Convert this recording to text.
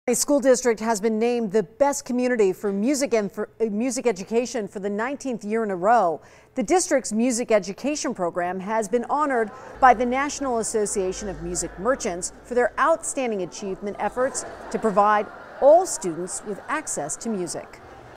A school district has been named the best community for music and music education for the 19th year in a row. The district's music education program has been honored by the National Association of Music Merchants for their outstanding achievement efforts to provide all students with access to music.